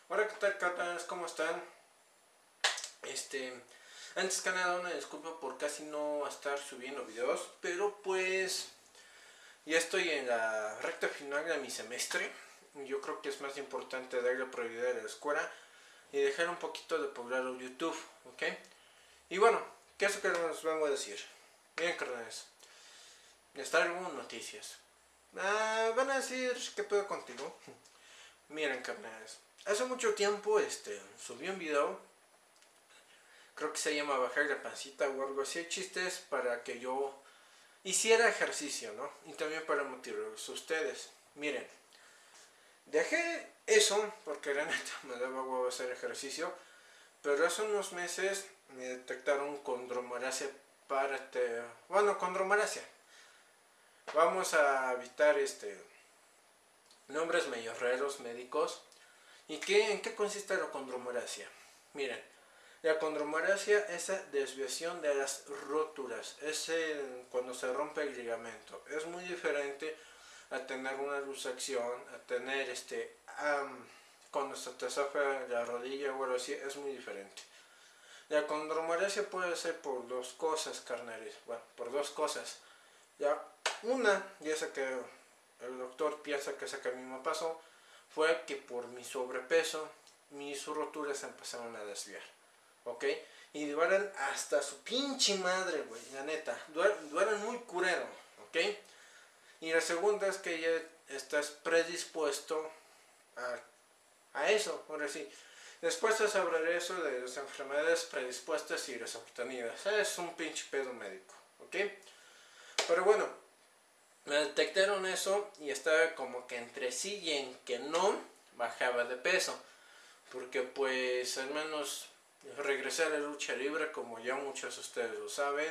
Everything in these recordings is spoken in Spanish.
Hola, ¿qué tal, carnales? ¿Cómo están? Antes que nada, una disculpa por casi no estar subiendo videos, pero pues ya estoy en la recta final de mi semestre. Yo creo que es más importante darle prioridad a la escuela y dejar un poquito de poblado YouTube, ¿ok? Y bueno, ¿qué es lo que les vengo a decir? Miren, carnales, les traigo noticias. Van a decir, ¿qué pedo contigo? Miren, carnales, hace mucho tiempo subí un video, creo que se llama bajar la pancita o algo así, chistes para que yo hiciera ejercicio, ¿no? Y también para motivarlos a ustedes. Miren, dejé eso porque la neta me daba huevo hacer ejercicio, pero hace unos meses me detectaron condromalacia condromalacia. Vamos a evitar nombres medio raros médicos. ¿En qué consiste la condromalacia? Miren, la condromalacia es la desviación de las rótulas, cuando se rompe el ligamento. Es muy diferente a tener una luxación, a tener cuando se te zafa la rodilla o algo así, es muy diferente. La condromalacia puede ser por dos cosas, carnales. Bueno, por dos cosas. Ya, ya sé que el doctor piensa que esa que a mí me pasó, fue que por mi sobrepeso, mis roturas se empezaron a desviar. ¿Ok? Y duelen hasta su pinche madre, güey, la neta. Duelen muy curero, ¿ok? Y la segunda es que ya estás predispuesto a eso, ahora sí. Después te hablaré eso de las enfermedades predispuestas y las obtenidas. Es un pinche pedo médico, ¿ok? Pero bueno, me detectaron eso y estaba como que entre sí y en que no bajaba de peso. Porque pues al menos regresé a la lucha libre, como ya muchos de ustedes lo saben,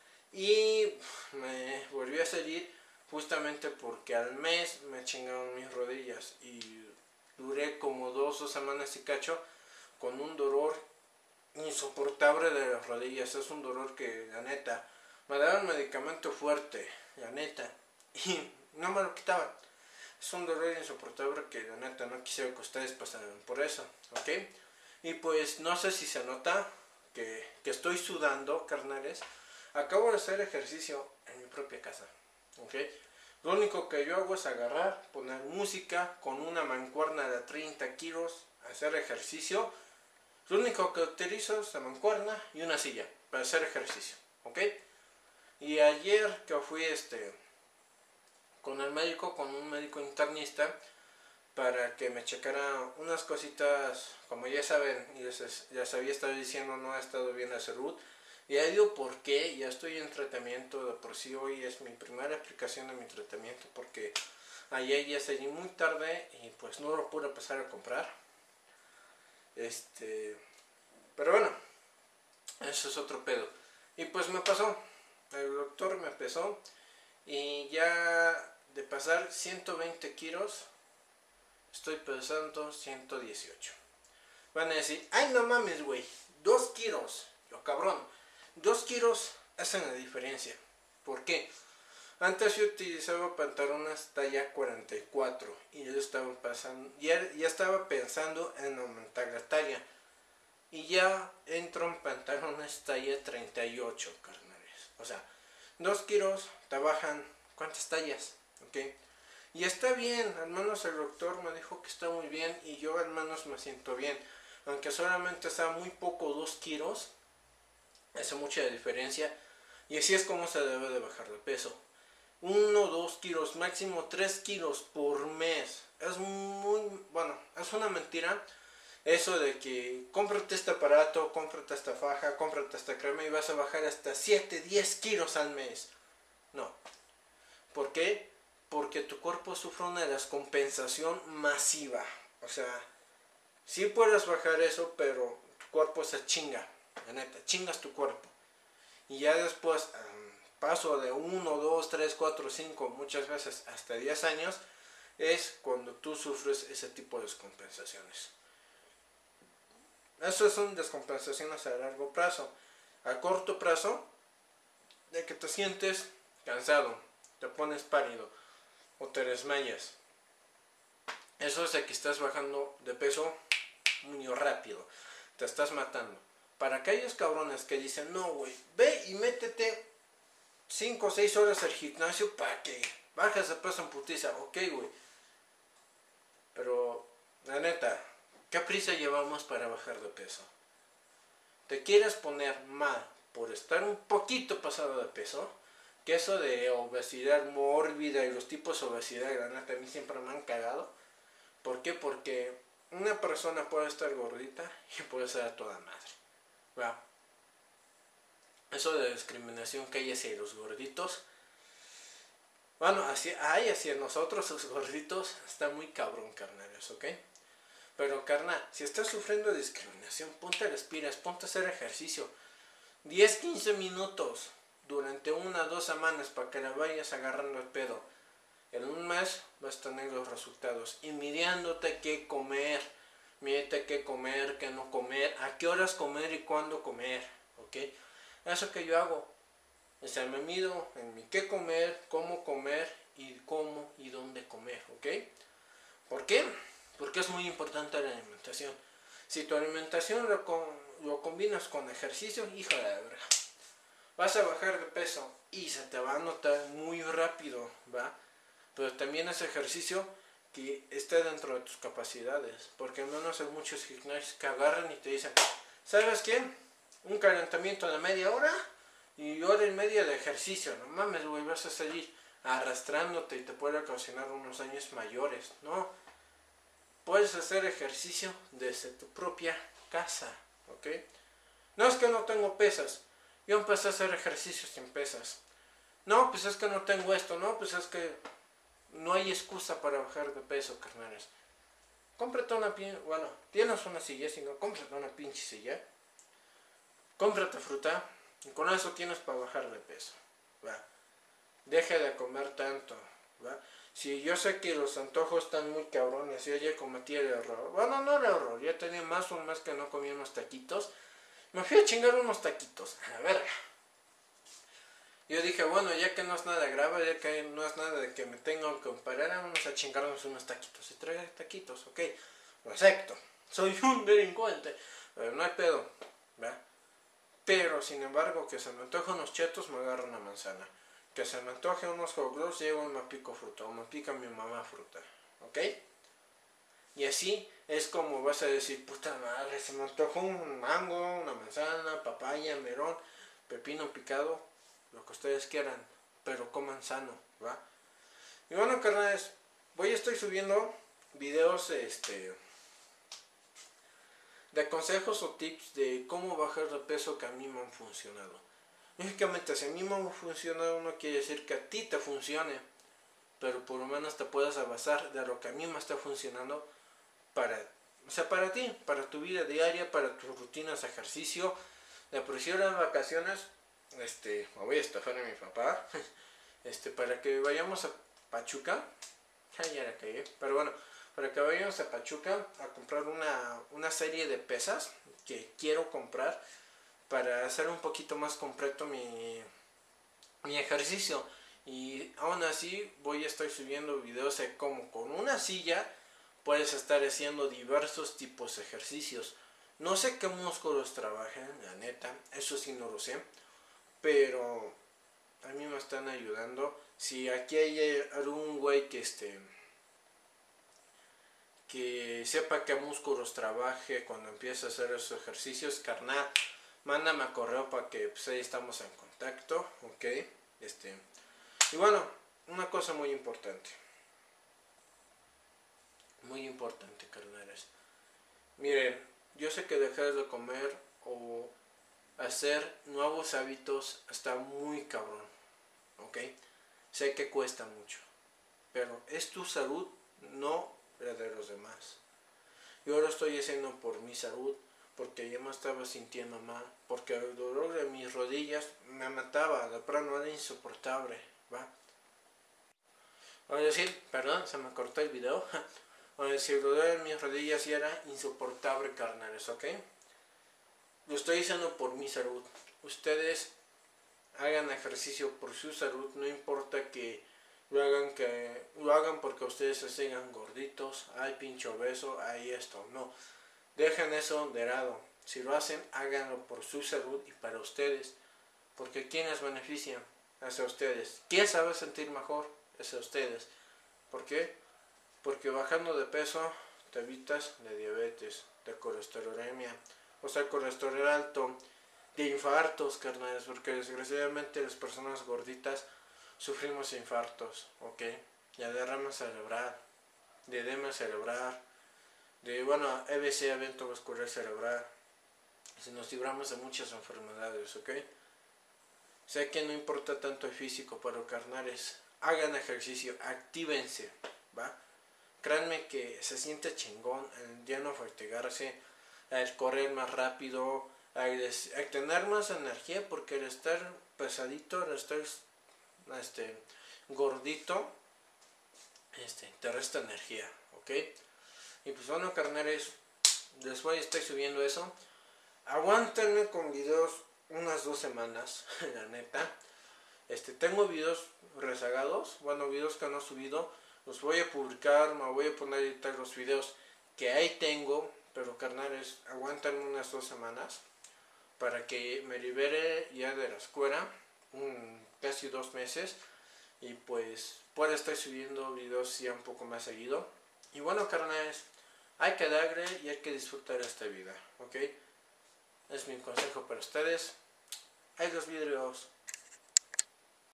y me volví a salir justamente porque al mes me chingaron mis rodillas y duré como 2 semanas y cacho con un dolor insoportable de las rodillas. Es un dolor que la neta me daban medicamento fuerte, la neta, y no me lo quitaban. Es un dolor insoportable que la neta no quisiera que ustedes pasaran por eso, ¿ok? Y pues no sé si se nota que estoy sudando, carnales. Acabo de hacer ejercicio en mi propia casa, ¿ok? Lo único que yo hago es agarrar, poner música con una mancuerna de 30 kilos, hacer ejercicio. Lo único que utilizo es la mancuerna y una silla para hacer ejercicio, ¿ok? Y ayer que fui con un médico internista, para que me checara unas cositas, como ya saben, y les había estado diciendo, no ha estado bien la salud. Y ya digo por qué, ya estoy en tratamiento, de por sí hoy es mi primera aplicación de mi tratamiento, porque ayer ya salí muy tarde y pues no lo pude pasar a comprar. Pero bueno, eso es otro pedo. Y pues me pasó, el doctor me pesó y ya de pasar 120 kilos, estoy pesando 118. Van a decir, ay no mames, güey, 2 kilos. Yo cabrón, 2 kilos hacen la diferencia. ¿Por qué? Antes yo utilizaba pantalones talla 44 y yo ya estaba pensando en aumentar la talla. Y ya entro en pantalones talla 38, carnales. O sea, 2 kilos te bajan, ¿cuántas tallas? ¿Ok? Y está bien, al menos el doctor me dijo que está muy bien y yo al menos me siento bien. Aunque solamente sea muy poco 2 kilos, hace mucha diferencia. Y así es como se debe de bajar de peso. 1 2 kilos, máximo 3 kilos por mes. Es es una mentira. Eso de que cómprate este aparato, cómprate esta faja, cómprate esta crema y vas a bajar hasta 7 10 kilos al mes. No. ¿Por qué? Porque tu cuerpo sufre una descompensación masiva. O sea, sí puedes bajar eso, pero tu cuerpo se chinga. La neta, chingas tu cuerpo. Y ya después, paso de 1, 2, 3, 4, 5, muchas veces hasta 10 años, es cuando tú sufres ese tipo de descompensaciones. Eso son descompensaciones a largo plazo. A corto plazo, de que te sientes cansado, te pones pálido o te desmayas. Eso es de que estás bajando de peso muy rápido. Te estás matando. Para aquellos cabrones que dicen, no, güey, ve y métete 5 o 6 horas al gimnasio para que bajes de peso en putiza. Ok, güey. Pero, la neta, ¿qué prisa llevamos para bajar de peso? ¿Te quieres poner mal por estar un poquito pasado de peso? Que eso de obesidad mórbida y los tipos de obesidad, la neta, a mí siempre me han cagado. ¿Por qué? Porque una persona puede estar gordita y puede ser a toda madre. ¿Va? Eso de discriminación que hay hacia los gorditos, bueno, hacia nosotros los gorditos, está muy cabrón, carnales, ¿ok? Pero carnal, si estás sufriendo de discriminación, ponte las pilas, ponte a hacer ejercicio. 10-15 minutos durante 1 o 2 semanas para que la vayas agarrando el pedo. En un mes vas a tener los resultados. Y midiéndote qué comer, mídete qué comer, qué no comer, a qué horas comer y cuándo comer, ¿ok? Eso que yo hago. O sea, me mido en mi qué comer, cómo comer y cómo y dónde comer, ¿ok? ¿Por qué? Porque es muy importante la alimentación. Si tu alimentación lo combinas con ejercicio, hijo de la verga, vas a bajar de peso y se te va a notar muy rápido, ¿va? Pero también es ejercicio que esté dentro de tus capacidades. Porque al menos hay muchos gimnasios que agarran y te dicen, ¿sabes qué? Un calentamiento de media hora y hora y media de ejercicio. No mames, güey, vas a salir arrastrándote y te puede ocasionar unos daños mayores. No, puedes hacer ejercicio desde tu propia casa, ¿ok? No es que no tengo pesas. Yo empecé a hacer ejercicio sin pesas. No, pues es que no tengo esto. No, pues es que no hay excusa para bajar de peso, carnales. Cómprate una bueno, tienes una silla, si no, cómprate una pinche silla. Cómprate fruta y con eso tienes para bajar de peso, ¿va? Deje de comer tanto, ¿va? Si yo sé que los antojos están muy cabrones, yo ya cometí el error. Bueno, no el error, ya tenía más un mes que no comía unos taquitos. Me fui a chingar unos taquitos, a la verga. Yo dije, bueno, ya que no es nada grave, ya que no es nada de que me tengo que operar, vamos a chingarnos unos taquitos. Y trae taquitos, ok, lo acepto. Soy un delincuente, pero no hay pedo, ¿va? Pero, sin embargo, que se me antoje unos chetos, me agarro una manzana. Que se me antoje unos hot dogs, llego y me pico fruta. O me pica mi mamá fruta, ¿ok? Y así es como vas a decir, puta madre, se me antojó un mango, una manzana, papaya, melón, pepino picado, lo que ustedes quieran, pero coman sano, ¿va? Y bueno, carnales, estoy subiendo videos de consejos o tips de cómo bajar de peso que a mí me han funcionado. Lógicamente, si a mí me ha funcionado no quiere decir que a ti te funcione, pero por lo menos te puedas basar de lo que a mí me está funcionando para ti, para tu vida diaria, para tus rutinas de ejercicio. De por si las vacaciones, me voy a estafar a mi papá, para que vayamos a Pachuca, ya la cagué, pero bueno, para que vayamos a Pachuca a comprar una serie de pesas que quiero comprar para hacer un poquito más completo mi ejercicio. Y aún así voy a estar subiendo videos de cómo con una silla puedes estar haciendo diversos tipos de ejercicios. No sé qué músculos trabajan, la neta, eso sí no lo sé, pero a mí me están ayudando. Si aquí hay algún güey que sepa qué músculos trabaje cuando empiece a hacer esos ejercicios, carnal, mándame a correo para que pues, ahí estamos en contacto, ok. Y bueno, una cosa muy importante, carnales. Miren, yo sé que dejar de comer o hacer nuevos hábitos está muy cabrón, ok. Sé que cuesta mucho, pero es tu salud, no la de los demás. Yo lo estoy haciendo por mi salud, porque yo me estaba sintiendo mal, porque el dolor de mis rodillas me mataba, de plano era insoportable, ¿va? Voy a decir, perdón, se me cortó el video. Voy a decir, el dolor de mis rodillas ya era insoportable, carnales, ¿ok? Lo estoy haciendo por mi salud. Ustedes hagan ejercicio por su salud, no importa que lo hagan porque ustedes se sigan gorditos, ay pinche obeso, ay esto, no. dejen eso de lado. Si lo hacen, háganlo por su salud y para ustedes. Porque ¿quién les beneficia? Hacia ustedes. ¿Quién se va a sentir mejor? Hacia ustedes. ¿Por qué? Porque bajando de peso te evitas de diabetes, de colesterolemia, o sea, colesterol alto, de infartos, carnales, porque desgraciadamente las personas gorditas sufrimos infartos, ¿ok? De derrame cerebral, de edema cerebral, de, bueno, EBC, evento vascular cerebral. Si nos libramos de muchas enfermedades, ¿ok? Sé que no importa tanto el físico, pero carnales, hagan ejercicio, actívense, ¿va? Créanme que se siente chingón el ya no fatigarse, el correr más rápido, al tener más energía, porque el estar pesadito, el estar gordito, te resta energía, ¿ok? Y pues bueno, carnales, después estoy subiendo eso. Aguántenme con videos unas 2 semanas, la neta. Tengo videos rezagados, bueno, videos que no he subido. Los voy a publicar, me voy a poner a editar los videos que ahí tengo. Pero carnales, aguántenme unas 2 semanas para que me libere ya de la escuela, casi 2 meses. Y pues pueda estar subiendo videos ya un poco más seguido. Y bueno, carnales, hay que darle y hay que disfrutar esta vida, ¿ok? Es mi consejo para ustedes. Hay los videos.